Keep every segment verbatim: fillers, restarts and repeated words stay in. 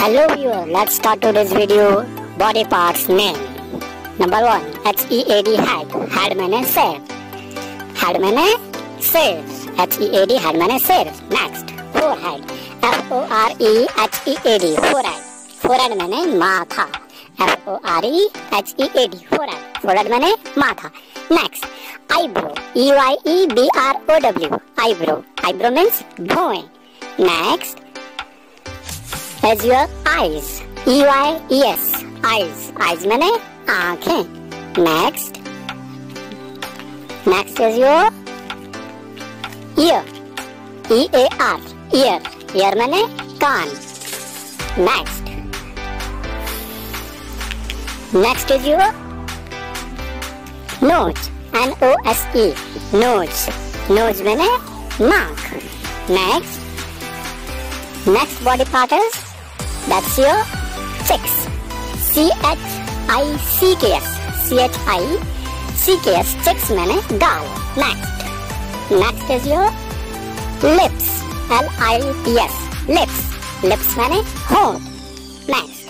Hello viewer, let's start today's video. Body parts name. Number one, H E A D head. Head मैंने सिर. Head मैंने सिर. H E A D head मैंने सिर. Next, forehead. F O R E H E A D forehead. Forehead मैंने माथा. F O R E H E A D forehead. Forehead मैंने माथा. Next, eyebrow. E Y E B R O W eyebrow. Eyebrow means भौएं. Next is your eyes. E Y E S eyes. Eyes मैंने आँखें. Next next is your ear. E A R ear. Ear मैंने कान. Next next is your nose. N O S E nose. Nose मैंने नाक. Next next body part is that's your cheeks. C H I C K S. C H I C K S. Cheeks मैंने गाल. Next. Next is your lips. L I P S. Lips. Lips मैंने होंठ. Next.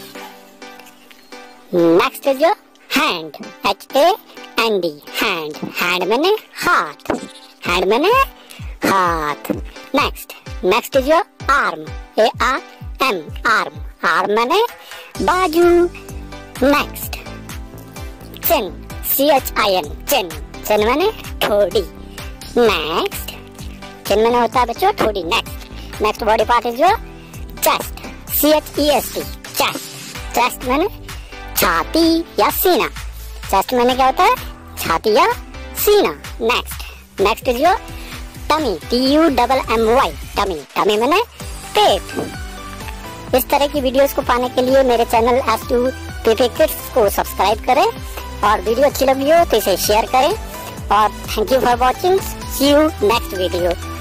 Next is your hand. H A N D. Hand. Hand मैंने हाथ. Hand मैंने हाथ. Next. Next is your arm. A R M. Arm. Arm मैंने बाजू. Next. Chin. C H I N. Chin. Chin मैंने ठोड़ी. Next. Chin मैंने होता है बच्चों ठोड़ी. Next. Next body part is your chest. C H E S T. Chest. Chest मैंने छाती या सीना. Chest मैंने क्या होता है? छाती या सीना. Next. Next is your tummy. T U M M Y. Tummy. Tummy मैंने पेट. इस तरह की वीडियोस को पाने के लिए मेरे channel S two P P kids को सब्सक्राइब करें और वीडियो अच्छी लगी हो तो इसे शेयर करें और thank you for watching. See you next video.